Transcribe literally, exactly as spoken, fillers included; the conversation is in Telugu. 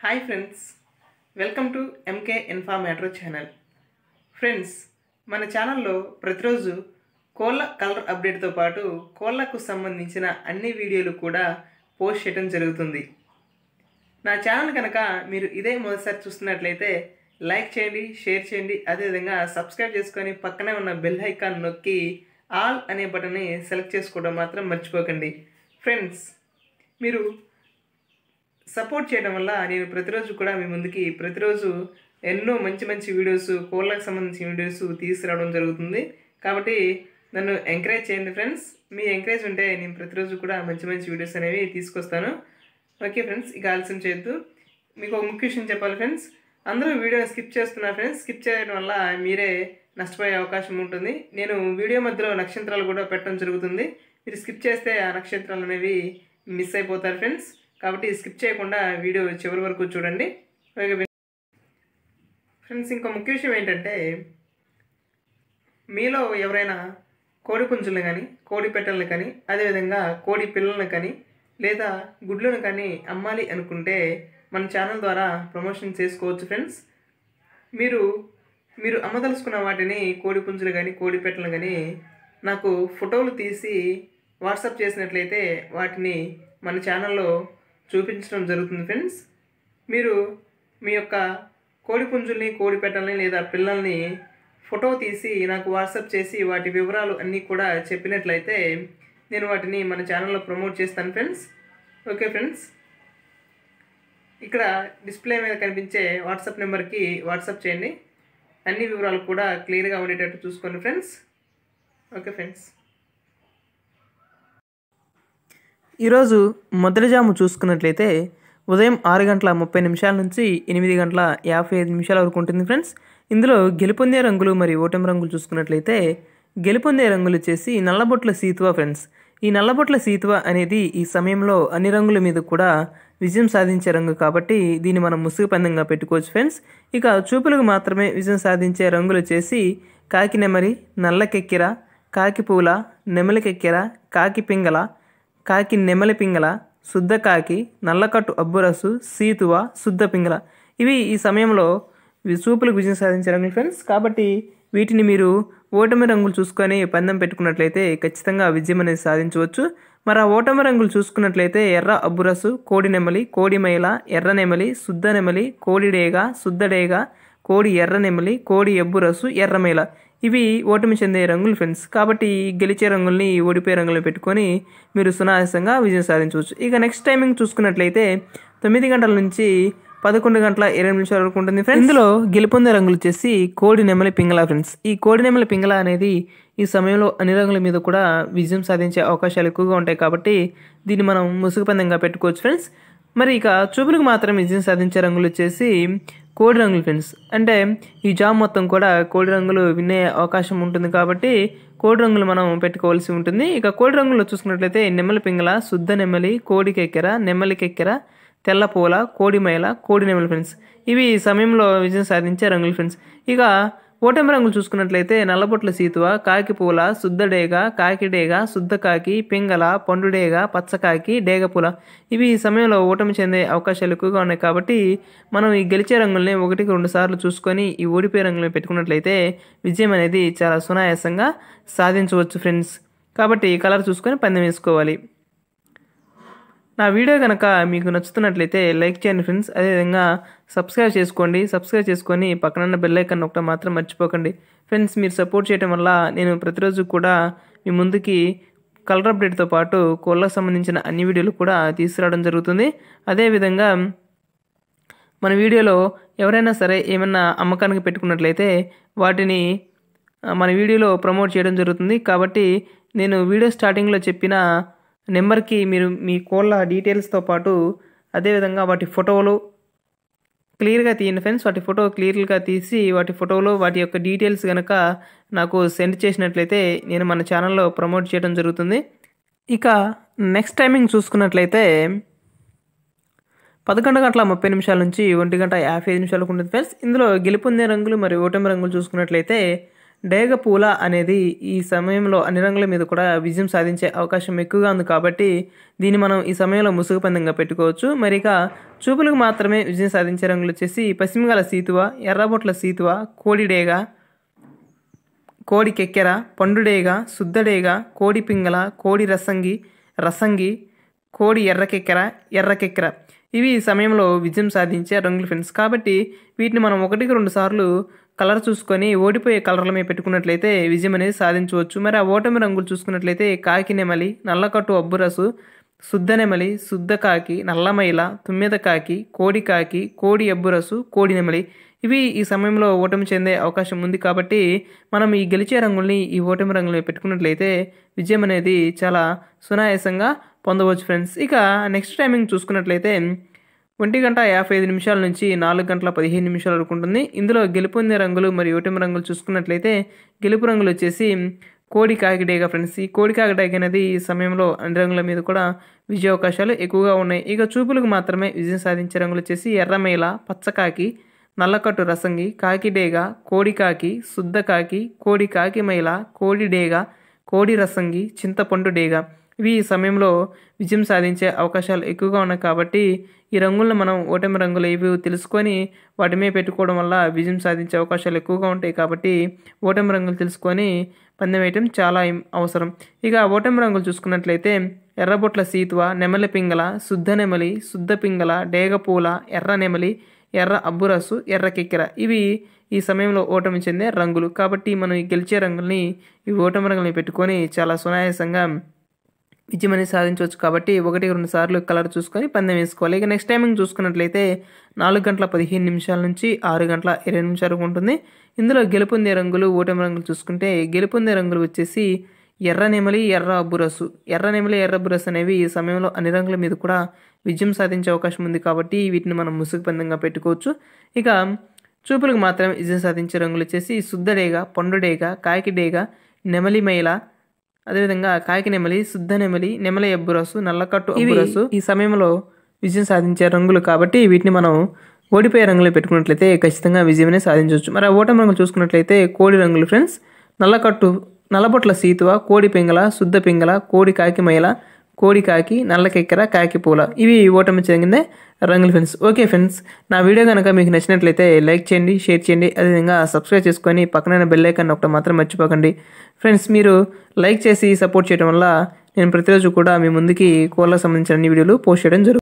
Hi friends, welcome to MK ఇన్ఫా మ్యాట్రో ఛానల్. ఫ్రెండ్స్, మన ఛానల్లో ప్రతిరోజు కోళ్ళ కలర్ అప్డేట్తో పాటు కోళ్ళకు సంబంధించిన అన్ని వీడియోలు కూడా పోస్ట్ చేయడం జరుగుతుంది. నా ఛానల్ కనుక మీరు ఇదే మొదటిసారి చూస్తున్నట్లయితే లైక్ చేయండి, షేర్ చేయండి, అదేవిధంగా సబ్స్క్రైబ్ చేసుకొని పక్కనే ఉన్న బెల్ ఐకాన్ నొక్కి ఆల్ అనే బటన్ని సెలెక్ట్ చేసుకోవడం మాత్రం మర్చిపోకండి. ఫ్రెండ్స్, మీరు సపోర్ట్ చేయడం వల్ల నేను ప్రతిరోజు కూడా మీ ముందుకి ప్రతిరోజు ఎన్నో మంచి మంచి వీడియోస్, కోళ్ళకు సంబంధించిన వీడియోస్ తీసుకురావడం జరుగుతుంది. కాబట్టి నన్ను ఎంకరేజ్ చేయండి ఫ్రెండ్స్. మీ ఎంకరేజ్ ఉంటే నేను ప్రతిరోజు కూడా మంచి మంచి వీడియోస్ అనేవి తీసుకొస్తాను. ఓకే ఫ్రెండ్స్, ఇక ఆలస్యం చేయొద్దు. మీకు ఒక ముఖ్య విషయం చెప్పాలి ఫ్రెండ్స్. అందరూ వీడియోని స్కిప్ చేస్తున్నారు ఫ్రెండ్స్. స్కిప్ చేయడం వల్ల మీరే నష్టపోయే అవకాశం ఉంటుంది. నేను వీడియో మధ్యలో నక్షత్రాలు కూడా పెట్టడం జరుగుతుంది. మీరు స్కిప్ చేస్తే ఆ నక్షత్రాలు అనేవి మిస్ అయిపోతారు ఫ్రెండ్స్. కాబట్టి స్కిప్ చేయకుండా వీడియో చివరి వరకు చూడండి. ఓకే ఫ్రెండ్స్, ఇంకో ముఖ్య విషయం ఏంటంటే, మీలో ఎవరైనా కోడి పుంజులను కానీ, కోడి పెట్టలను కానీ, అదేవిధంగా కోడి పిల్లలను కానీ లేదా గుడ్లను కానీ అమ్మాలి అనుకుంటే మన ఛానల్ ద్వారా ప్రమోషన్ చేసుకోవచ్చు ఫ్రెండ్స్. మీరు మీరు అమ్మదలుచుకున్న వాటిని, కోడి పుంజులు కానీ కోడి పెట్టలను కానీ నాకు ఫోటోలు తీసి వాట్సాప్ చేసినట్లయితే వాటిని మన ఛానల్లో చూపించడం జరుగుతుంది ఫ్రెండ్స్. మీరు మీ యొక్క కోడి పుంజుల్ని, కోడి పెట్టల్ని లేదా పిల్లల్ని ఫోటో తీసి నాకు వాట్సాప్ చేసి వాటి వివరాలు అన్నీ కూడా చెప్పినట్లయితే నేను వాటిని మన ఛానల్లో ప్రమోట్ చేస్తాను ఫ్రెండ్స్. ఓకే ఫ్రెండ్స్, ఇక్కడ డిస్ప్లే మీద కనిపించే వాట్సాప్ నెంబర్కి వాట్సాప్ చేయండి. అన్ని వివరాలు కూడా క్లియర్గా ఉండేటట్టు చూసుకోండి ఫ్రెండ్స్. ఓకే ఫ్రెండ్స్, ఈరోజు మొదటి జాము చూసుకున్నట్లయితే ఉదయం ఆరు గంటల ముప్పై నిమిషాల నుంచి ఎనిమిది గంటల యాభై ఐదు నిమిషాల వరకు ఉంటుంది ఫ్రెండ్స్. ఇందులో గెలుపొందే రంగులు మరియు ఓటమి రంగులు చూసుకున్నట్లయితే గెలుపొందే రంగులు వచ్చేసి నల్లబొట్ల సీతువ ఫ్రెండ్స్. ఈ నల్లబొట్ల సీతువ అనేది ఈ సమయంలో అన్ని రంగుల మీద కూడా విజయం సాధించే రంగు కాబట్టి దీన్ని మనం ముసుగు పందంగా పెట్టుకోవచ్చు ఫ్రెండ్స్. ఇక చూపులకు మాత్రమే విజయం సాధించే రంగులు వచ్చేసి కాకి నెమరి, నల్లకెక్కెర, కాకి పూల, నెమలికెక్కెర, కాకి పింగళ, కాకి నెమలి పింగళ, శుద్ధ కాకి, నల్లకట్టు అబ్బురసు, సీతువ, శుద్ధ పింగళ. ఇవి ఈ సమయంలో చూపులకు విజయం సాధించే రంగులు ఫ్రెండ్స్. కాబట్టి వీటిని మీరు ఓటమి రంగులు చూసుకొని పందెం పెట్టుకున్నట్లయితే ఖచ్చితంగా విజయం అనేది సాధించవచ్చు. మరి ఆ ఓటమి రంగులు చూసుకున్నట్లయితే ఎర్ర అబ్బురసు, కోడి నెమలి, కోడి మైల, ఎర్ర నెమలి, శుద్ధ నెమలి, కోడి డేగ, శుద్ధ డేగ, కోడి ఎర్ర నెమలి, కోడి ఎబ్బురసు, ఎర్ర మైల. ఇవి ఓటమి చెందే రంగులు ఫ్రెండ్స్. కాబట్టి గెలిచే రంగుల్ని ఓడిపోయే రంగులను పెట్టుకొని మీరు సునాయాసంగా విజయం సాధించవచ్చు. ఇక నెక్స్ట్ టైమింగ్ చూసుకున్నట్లయితే తొమ్మిది గంటల నుంచి పదకొండు గంటల ఇరవై నిమిషాల వరకు ఉంటుంది ఫ్రెండ్స్. ఇందులో గెలుపొందే రంగులు వచ్చేసి కోడి నెమలి పింగళ ఫ్రెండ్స్. ఈ కోడి నెమలి పింగళ అనేది ఈ సమయంలో అన్ని రంగుల మీద కూడా విజయం సాధించే అవకాశాలు ఎక్కువగా ఉంటాయి కాబట్టి దీన్ని మనం ముసుగు పందెంగా పెట్టుకోవచ్చు ఫ్రెండ్స్. మరి ఇక చూపులకు మాత్రం విజయం సాధించే రంగులు వచ్చేసి కోడి రంగులు ఫ్రెండ్స్. అంటే ఈ జామ్ మొత్తం కూడా కోడి రంగులు వినే అవకాశం ఉంటుంది కాబట్టి కోడి రంగులు మనం పెట్టుకోవాల్సి ఉంటుంది. ఇక కోడి రంగులు చూసుకున్నట్లయితే నెమలి పింగళ, శుద్ధ నెమలి, కోడి కెక్కెర, నెమలి కెక్కెర, తెల్ల పూల, కోడి మైల, కోడి నెమలి ఫ్రెండ్స్. ఇవి ఈ సమయంలో విజయం సాధించే రంగులు ఫ్రెండ్స్. ఇక ఓటమి రంగులు చూసుకున్నట్లయితే నల్లబొట్ల సీతువ, కాకి పూల, శుద్ధ డేగ, కాకి డేగ, శుద్ధ కాకి, పింగళ, పండు డేగ, పచ్చకాకి, డేగ పూల. ఇవి ఈ సమయంలో ఓటమి చెందే అవకాశాలు ఎక్కువగా ఉన్నాయి కాబట్టి మనం ఈ గెలిచే రంగుల్ని ఒకటికి రెండు సార్లు చూసుకొని ఈ ఓడిపోయే రంగులను పెట్టుకున్నట్లయితే విజయం అనేది చాలా సునాయాసంగా సాధించవచ్చు ఫ్రెండ్స్. కాబట్టి కలర్ చూసుకొని పందెం వేసుకోవాలి. నా వీడియో కనుక మీకు నచ్చుతున్నట్లయితే లైక్ చేయండి ఫ్రెండ్స్. అదేవిధంగా సబ్స్క్రైబ్ చేసుకోండి. సబ్స్క్రైబ్ చేసుకొని పక్కన బెల్ ఐకాన్ ఒకటి మాత్రం మర్చిపోకండి ఫ్రెండ్స్. మీరు సపోర్ట్ చేయడం వల్ల నేను ప్రతిరోజు కూడా మీ ముందుకి కలర్ అప్డేట్తో పాటు కోళ్ళకు సంబంధించిన అన్ని వీడియోలు కూడా తీసుకురావడం జరుగుతుంది. అదేవిధంగా మన వీడియోలో ఎవరైనా సరే ఏమైనా అమ్మకానికి పెట్టుకున్నట్లయితే వాటిని మన వీడియోలో ప్రమోట్ చేయడం జరుగుతుంది. కాబట్టి నేను వీడియో స్టార్టింగ్లో చెప్పిన నెంబర్కి మీరు మీ కోళ్ళ డీటెయిల్స్తో పాటు అదేవిధంగా వాటి ఫోటోలు క్లియర్గా తీయండి ఫ్రెండ్స్. వాటి ఫోటో క్లియర్గా తీసి వాటి ఫోటోలు వాటి యొక్క డీటెయిల్స్ కనుక నాకు సెండ్ చేసినట్లయితే నేను మన ఛానల్లో ప్రమోట్ చేయడం జరుగుతుంది. ఇక నెక్స్ట్ టైమింగ్ చూసుకున్నట్లయితే పదకొండు గంటల ముప్పై నిమిషాల నుంచి ఒంటి గంట యాభై ఐదు నిమిషాలకు ఉంటుంది ఫ్రెండ్స్. ఇందులో గెలుపొందే రంగులు మరియు ఓటమి రంగులు చూసుకున్నట్లయితే డేగ పూల అనేది ఈ సమయంలో అన్ని రంగుల మీద కూడా విజయం సాధించే అవకాశం ఎక్కువగా ఉంది కాబట్టి దీన్ని మనం ఈ సమయంలో ముసుగు పందెంగా పెట్టుకోవచ్చు. మరి ఇక చూపులకు మాత్రమే విజయం సాధించే రంగులు వచ్చేసి పశ్చిమగల సీతువ, ఎర్రబొట్ల సీతువ, కోడిడేగ, కోడి కెక్కెర, పండుడేగ, శుద్ధడేగ, కోడి పింగళ, కోడి రసంగి, రసంగి, కోడి ఎర్రకెక్కెర, ఎర్రకెక్కెర ఇవి ఈ సమయంలో విజయం సాధించే రంగులు ఫ్రెండ్స్. కాబట్టి వీటిని మనం ఒకటికి రెండు సార్లు కలర్ చూసుకొని ఓడిపోయే కలర్ల మీద పెట్టుకున్నట్లయితే విజయం అనేది సాధించవచ్చు. మరి ఆ ఓటమి రంగులు చూసుకున్నట్లయితే కాకి నెమలి, నల్లకట్టు అబ్బురసు, శుద్ధ నెమలి, శుద్ధ కాకి, నల్లమైల, తుమ్మెద కాకి, కోడి కాకి, కోడి అబ్బురసు, కోడి నెమలి ఇవి ఈ సమయంలో ఓటమి చెందే అవకాశం ఉంది. కాబట్టి మనం ఈ గెలిచే రంగుల్ని ఈ ఓటమి రంగుల్ని పెట్టుకున్నట్లయితే విజయం అనేది చాలా సునాయాసంగా పొందవచ్చు ఫ్రెండ్స్. ఇక నెక్స్ట్ టైమింగ్ చూసుకున్నట్లయితే ఒంటి గంట యాభై ఐదు నిమిషాల నుంచి నాలుగు గంటల పదిహేను నిమిషాల వరకు ఉంటుంది. ఇందులో గెలుపొందే రంగులు మరియు ఓటమి రంగులు చూసుకున్నట్లయితే గెలుపు రంగులు వచ్చేసి కోడి కాకిడేగ ఫ్రెండ్స్. ఈ కోడి కాకిడేగ అనేది ఈ సమయంలో అన్ని రంగుల మీద కూడా విజయ అవకాశాలు ఎక్కువగా ఉన్నాయి. ఇక చూపులకు మాత్రమే విజయం సాధించే రంగులు వచ్చేసి ఎర్రమేల, పచ్చకాకి, నల్లకట్టు రసంగి, కాకిడేగ, కోడి కాకి, శుద్ధ కాకి, కోడి కాకి మైల, కోడి డేగ, కోడి రసంగి, చింతపండు డేగ ఇవి ఈ సమయంలో విజయం సాధించే అవకాశాలు ఎక్కువగా ఉన్నాయి. కాబట్టి ఈ రంగులను మనం ఓటమి రంగులు ఏవి తెలుసుకొని వాటి మీద పెట్టుకోవడం వల్ల విజయం సాధించే అవకాశాలు ఎక్కువగా ఉంటాయి. కాబట్టి ఓటమి రంగులు తెలుసుకొని పందెం వేయటం చాలా అవసరం. ఇక ఓటమి రంగులు చూసుకున్నట్లయితే ఎర్రబొట్ల సీతువ, నెమలి పింగళ, శుద్ధ నెమలి, శుద్ధ పింగళ, డేగపూల, ఎర్ర నెమలి, ఎర్ర అబ్బురసు, ఎర్ర కెక్కెర ఇవి ఈ సమయంలో ఓటమి చెందే రంగులు. కాబట్టి మనం ఈ గెలిచే రంగుల్ని ఈ ఓటమి రంగుల్ని పెట్టుకొని చాలా సునాయాసంగా విజయం అనేది సాధించవచ్చు. కాబట్టి ఒకటి రెండు సార్లు కలర్ చూసుకొని పందెం వేసుకోవాలి. ఇక నెక్స్ట్ టైమింగ్ చూసుకున్నట్లయితే నాలుగు గంటల పదిహేను నిమిషాల నుంచి ఆరు గంటల ఇరవై నిమిషాల వరకు ఉంటుంది. ఇందులో గెలుపొందే రంగులు ఓటమి రంగులు చూసుకుంటే గెలుపొందే రంగులు వచ్చేసి ఎర్ర నెమలి, ఎర్ర అబ్బురసు. ఎర్ర నెమలి, ఎర్ర అబ్బురసు అనేవి ఈ సమయంలో అన్ని రంగుల మీద కూడా విజయం సాధించే అవకాశం ఉంది. కాబట్టి వీటిని మనం ముసుగు పందెంగా పెట్టుకోవచ్చు. ఇక చూపులకు మాత్రమే విజయం సాధించే రంగులు వచ్చేసి శుద్ధడేగ, పండుడేగ, కాకిడేగ, నెమలి మైల, అదేవిధంగా కాకి నెమలి, శుద్ధ నెమలి, నెమలి అబ్బురసు, నల్లకట్టు అబ్బురసు ఈ సమయంలో విజయం సాధించే రంగులు. కాబట్టి వీటిని మనం ఓడిపోయే రంగులు పెట్టుకున్నట్లయితే ఖచ్చితంగా విజయమే సాధించవచ్చు. మరి ఆ ఓటమి రంగులు చూసుకున్నట్లయితే కోడి రంగులు ఫ్రెండ్స్. నల్లకట్టు నల్లబొట్ల సీతువ, కోడి పింగళ, శుద్ధ పింగళ, కోడి కాకి మైల, కోడి కాకి, నల్ల కెక్కెర, కాకి పూల ఇవి ఓటమి చెందిన రంగులు ఫ్రెండ్స్. ఓకే ఫ్రెండ్స్, నా వీడియో కనుక మీకు నచ్చినట్లయితే లైక్ చేయండి, షేర్ చేయండి, అదేవిధంగా సబ్స్క్రైబ్ చేసుకొని పక్కన బెల్ ఐకాన్ ఒకటి మాత్రం మర్చిపోకండి ఫ్రెండ్స్. మీరు లైక్ చేసి సపోర్ట్ చేయడం వల్ల నేను ప్రతిరోజు కూడా మీ ముందుకి కోళ్ళకు సంబంధించిన అన్ని వీడియోలు పోస్ట్ చేయడం జరుగుతుంది.